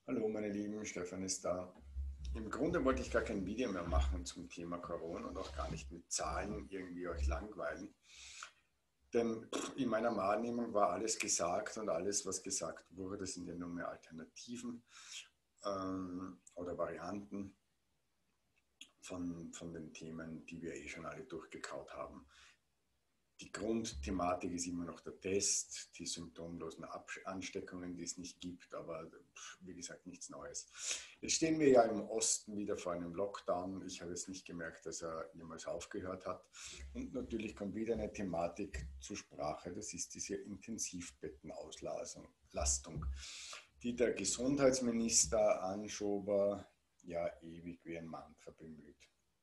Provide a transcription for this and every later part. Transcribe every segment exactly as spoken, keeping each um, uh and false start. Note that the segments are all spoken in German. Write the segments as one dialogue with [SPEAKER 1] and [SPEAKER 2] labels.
[SPEAKER 1] Hallo meine Lieben, Stefan ist da. Im Grunde wollte ich gar kein Video mehr machen zum Thema Corona und auch gar nicht mit Zahlen irgendwie euch langweilen. Denn in meiner Wahrnehmung war alles gesagt und alles, was gesagt wurde, sind ja nur mehr Alternativen ähm, oder Varianten von, von den Themen, die wir eh schon alle durchgekaut haben. Die Grundthematik ist immer noch der Test, die symptomlosen Ansteckungen, die es nicht gibt, aber wie gesagt nichts Neues. Jetzt stehen wir ja im Osten wieder vor einem Lockdown. Ich habe jetzt nicht gemerkt, dass er jemals aufgehört hat. Und natürlich kommt wieder eine Thematik zur Sprache, das ist diese Intensivbettenauslastung, die der Gesundheitsminister Anschober ja ewig wie ein Mantra bemüht.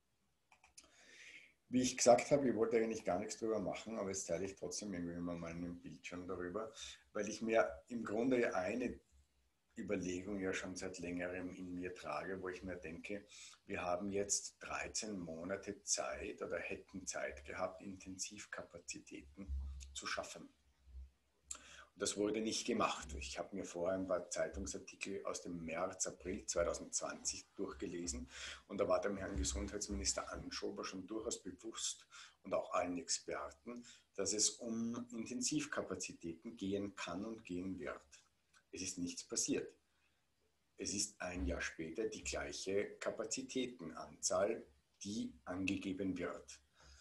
[SPEAKER 1] Wie ich gesagt habe, ich wollte eigentlich gar nichts drüber machen, aber jetzt teile ich trotzdem irgendwie mal meinen Bildschirm darüber, weil ich mir im Grunde eine Überlegung ja schon seit längerem in mir trage, wo ich mir denke, wir haben jetzt dreizehn Monate Zeit oder hätten Zeit gehabt, Intensivkapazitäten zu schaffen. Das wurde nicht gemacht. Ich habe mir vorher ein paar Zeitungsartikel aus dem März, April zwanzig zwanzig durchgelesen und da war dem Herrn Gesundheitsminister Anschober schon durchaus bewusst und auch allen Experten, dass es um Intensivkapazitäten gehen kann und gehen wird. Es ist nichts passiert. Es ist ein Jahr später die gleiche Kapazitätenanzahl, die angegeben wird.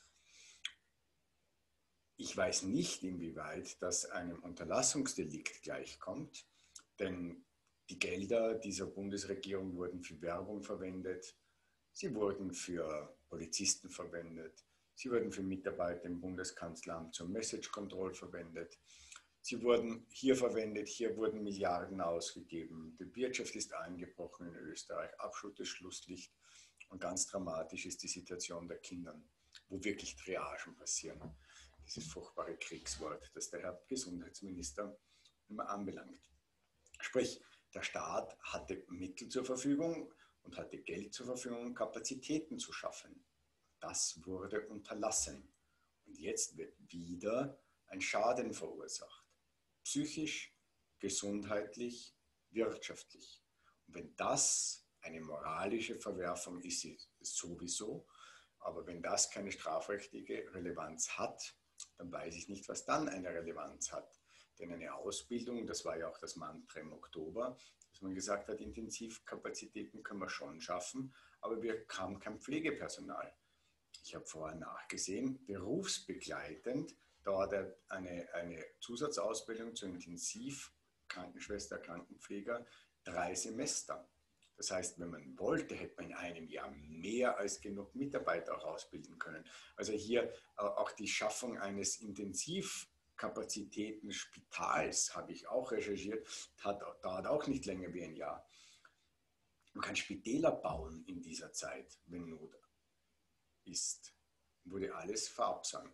[SPEAKER 1] Ich weiß nicht, inwieweit das einem Unterlassungsdelikt gleichkommt, denn die Gelder dieser Bundesregierung wurden für Werbung verwendet, sie wurden für Polizisten verwendet, sie wurden für Mitarbeiter im Bundeskanzleramt zur Message Control verwendet, sie wurden hier verwendet, hier wurden Milliarden ausgegeben, die Wirtschaft ist eingebrochen in Österreich, absolutes Schlusslicht und ganz dramatisch ist die Situation der Kinder, wo wirklich Triagen passieren. Dieses furchtbare Kriegswort, das der Herr Gesundheitsminister immer anbelangt. Sprich, der Staat hatte Mittel zur Verfügung und hatte Geld zur Verfügung, um Kapazitäten zu schaffen. Das wurde unterlassen. Und jetzt wird wieder ein Schaden verursacht. Psychisch, gesundheitlich, wirtschaftlich. Und wenn das eine moralische Verwerfung ist, ist es sowieso, aber wenn das keine strafrechtliche Relevanz hat, dann weiß ich nicht, was dann eine Relevanz hat. Denn eine Ausbildung, das war ja auch das Mantra im Oktober, dass man gesagt hat, Intensivkapazitäten können wir schon schaffen, aber wir haben kein Pflegepersonal. Ich habe vorher nachgesehen, berufsbegleitend dauert eine, eine Zusatzausbildung zur Intensivkrankenschwester, Krankenpfleger drei Semester. Das heißt, wenn man wollte, hätte man in einem Jahr mehr als genug Mitarbeiter auch ausbilden können. Also hier äh, auch die Schaffung eines Intensivkapazitäten-Spitals, habe ich auch recherchiert, hat, dauert auch nicht länger wie ein Jahr. Man kann Spitäler bauen in dieser Zeit, wenn Not ist. Wurde alles verabsandt.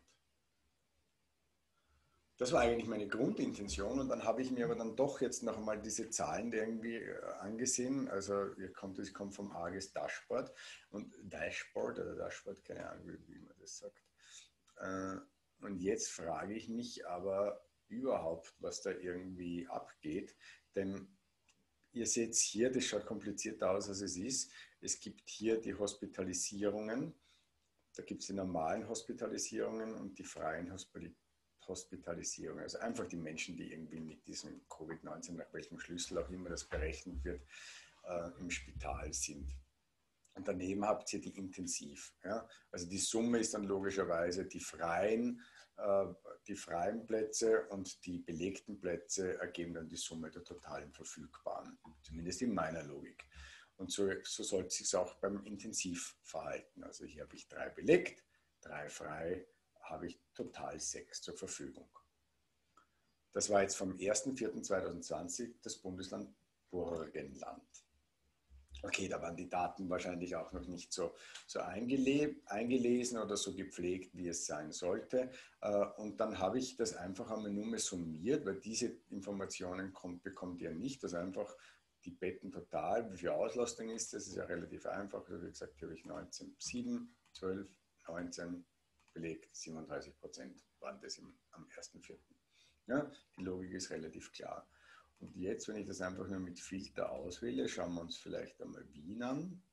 [SPEAKER 1] Das war eigentlich meine Grundintention und dann habe ich mir aber dann doch jetzt noch einmal diese Zahlen irgendwie angesehen. Also ihr kommt, das kommt vom Argus Dashboard und Dashboard oder Dashboard, keine Ahnung, wie man das sagt. Und jetzt frage ich mich aber überhaupt, was da irgendwie abgeht, denn ihr seht hier, das schaut komplizierter aus, als es ist. Es gibt hier die Hospitalisierungen, da gibt es die normalen Hospitalisierungen und die freien Hospitalisierungen. Hospitalisierung, also einfach die Menschen, die irgendwie mit diesem Covid neunzehn, nach welchem Schlüssel auch immer das berechnet wird, äh, im Spital sind. Und daneben habt ihr die Intensiv. Ja? Also die Summe ist dann logischerweise die freien, äh, die freien Plätze und die belegten Plätze ergeben dann die Summe der totalen Verfügbaren, zumindest in meiner Logik. Und so, so sollte es sich auch beim Intensiv verhalten. Also hier habe ich drei belegt, drei frei, habe ich total sechs zur Verfügung. Das war jetzt vom ersten vierten zweitausendzwanzig das Bundesland Burgenland. Okay, da waren die Daten wahrscheinlich auch noch nicht so, so eingelesen oder so gepflegt, wie es sein sollte. Und dann habe ich das einfach einmal nur mehr summiert, weil diese Informationen kommt, bekommt ihr nicht. Also einfach die Betten total, wie viel Auslastung ist, das ist ja relativ einfach. Also wie gesagt, hier habe ich neunzehn, sieben, zwölf, neunzehn, belegt, siebenunddreißig Prozent waren das im, am ersten vierten Ja, die Logik ist relativ klar. Und jetzt, wenn ich das einfach nur mit Filter auswähle, schauen wir uns vielleicht einmal Wien an.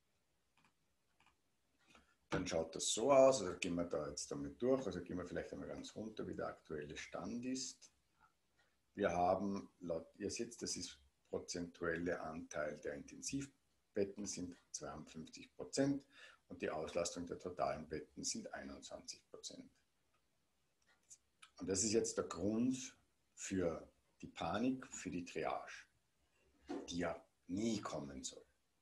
[SPEAKER 1] Dann schaut das so aus, also gehen wir da jetzt damit durch, also gehen wir vielleicht einmal ganz runter, wie der aktuelle Stand ist. Wir haben, laut, ihr seht, das ist prozentuelle Anteil der Intensivbetten sind zweiundfünfzig Prozent und die Auslastung der totalen Betten sind einundzwanzig Prozent. Und das ist jetzt der Grund für die Panik, für die Triage, die ja nie kommen soll.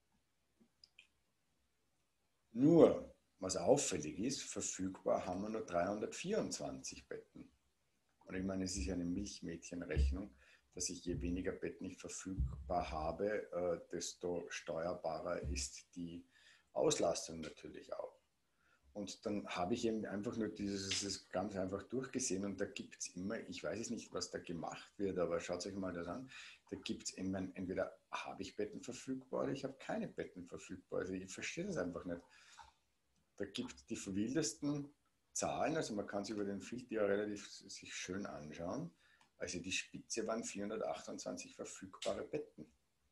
[SPEAKER 1] Nur, was auffällig ist, verfügbar haben wir nur dreihundertvierundzwanzig Betten. Und ich meine, es ist ja eine Milchmädchenrechnung, dass ich je weniger Betten ich verfügbar habe, äh, desto steuerbarer ist die Auslastung natürlich auch. Und dann habe ich eben einfach nur dieses, dieses ganz einfach durchgesehen und da gibt es immer, ich weiß es nicht, was da gemacht wird, aber schaut euch mal das an, da gibt es immer, entweder habe ich Betten verfügbar oder ich habe keine Betten verfügbar. Also ich verstehe das einfach nicht. Da gibt es die verwildesten Zahlen, also man kann sich über den Filter ja relativ sich schön anschauen. Also die Spitze waren vierhundertachtundzwanzig verfügbare Betten.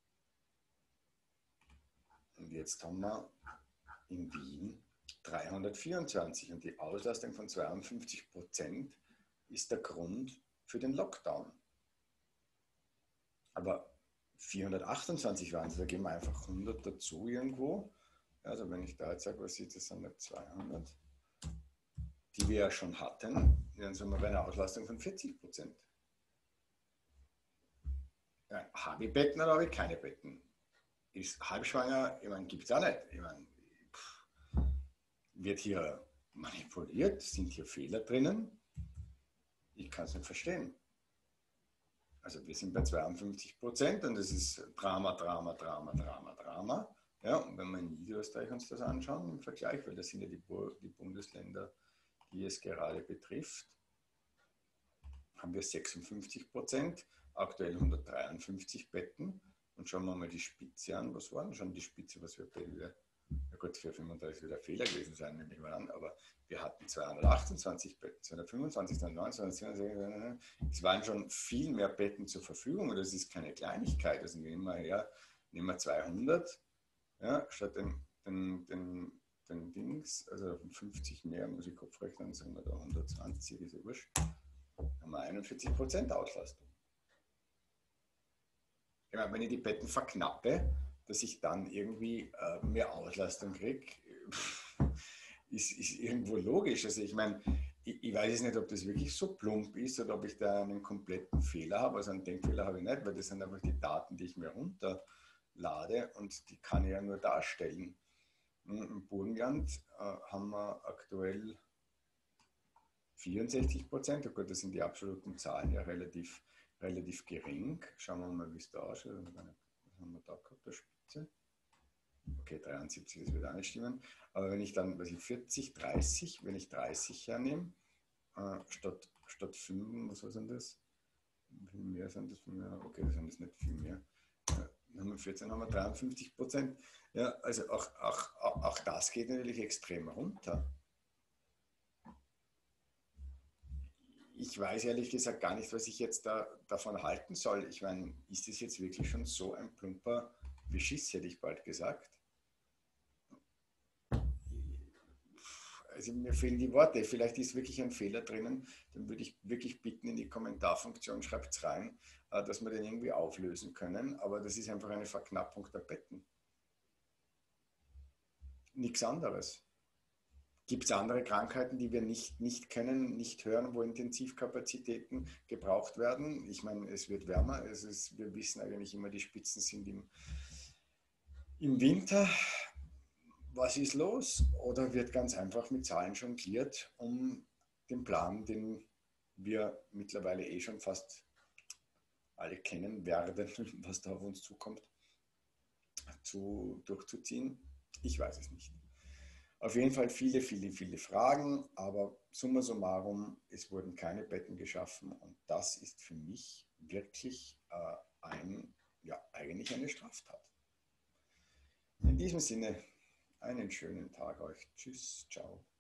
[SPEAKER 1] Und jetzt haben wir in Wien dreihundertvierundzwanzig und die Auslastung von zweiundfünfzig Prozent ist der Grund für den Lockdown. Aber vierhundertachtundzwanzig waren es, da geben wir einfach hundert dazu irgendwo. Also wenn ich da jetzt sage, was ist das, sind das zweihundert, die wir ja schon hatten, dann sind wir bei einer Auslastung von vierzig Prozent. Ja, habe ich Betten oder habe ich keine Betten? Ist halbschwanger, ich meine, gibt es auch nicht. Ich meine, pff, wird hier manipuliert, sind hier Fehler drinnen? Ich kann es nicht verstehen. Also wir sind bei zweiundfünfzig Prozent und es ist Drama, Drama, Drama, Drama, Drama. Ja, und wenn wir in Niederösterreich uns das anschauen im Vergleich, weil das sind ja die, die Bundesländer, die es gerade betrifft, haben wir sechsundfünfzig Prozent, aktuell hundertdreiundfünfzig Betten. Und schauen wir mal die Spitze an. Was war denn schon die Spitze, was wir wieder, ja gut, für fünfunddreißig wird ein Fehler gewesen sein, nehme ich mal an, aber wir hatten zweihundertachtundzwanzig Betten, zweihundertfünfundzwanzig, zweihundertneunundzwanzig, es waren schon viel mehr Betten zur Verfügung und das ist keine Kleinigkeit. Also nehmen wir her, nehmen wir zweihundert, ja, statt den, den, den, den Dings, also fünfzig mehr, muss ich Kopf rechnen, sagen wir da hundertzwanzig, ist ja wurscht, haben wir einundvierzig Prozent Auslastung. Ich meine, wenn ich die Betten verknappe, dass ich dann irgendwie äh, mehr Auslastung kriege, ist, ist irgendwo logisch. Also ich meine, ich, ich weiß jetzt nicht, ob das wirklich so plump ist oder ob ich da einen kompletten Fehler habe. Also einen Denkfehler habe ich nicht, weil das sind einfach die Daten, die ich mir runterlade und die kann ich ja nur darstellen. Im Burgenland äh, haben wir aktuell vierundsechzig Prozent. Oh Gott, das sind die absoluten Zahlen ja relativ relativ gering. Schauen wir mal, wie es da ausschaut. Was haben wir da gehabt, der Spitze? Okay, dreiundsiebzig, das wird auch nicht stimmen. Aber wenn ich dann, was ich, vierzig, dreißig, wenn ich dreißig hernehme, äh, statt, statt fünf, was sind das? Wie viel mehr sind das? Okay, das sind das nicht viel mehr. Äh, dann haben wir vierzehn, haben wir dreiundfünfzig Prozent. Ja, also auch, auch, auch, auch das geht natürlich extrem runter. Ich weiß ehrlich gesagt gar nicht, was ich jetzt da, davon halten soll. Ich meine, ist das jetzt wirklich schon so ein plumper Beschiss, hätte ich bald gesagt. Also mir fehlen die Worte. Vielleicht ist wirklich ein Fehler drinnen. Dann würde ich wirklich bitten, in die Kommentarfunktion schreibt es rein, dass wir den irgendwie auflösen können. Aber das ist einfach eine Verknappung der Betten. Nichts anderes. Gibt es andere Krankheiten, die wir nicht, nicht kennen, nicht hören, wo Intensivkapazitäten gebraucht werden? Ich meine, es wird wärmer. Es ist, wir wissen eigentlich immer, die Spitzen sind im, im Winter. Was ist los? Oder wird ganz einfach mit Zahlen jongliert, um den Plan, den wir mittlerweile eh schon fast alle kennen werden, was da auf uns zukommt, zu, durchzuziehen? Ich weiß es nicht. Auf jeden Fall viele, viele, viele Fragen, aber summa summarum, es wurden keine Betten geschaffen und das ist für mich wirklich äh, ein, ja, eigentlich eine Straftat. In diesem Sinne, einen schönen Tag euch. Tschüss, ciao.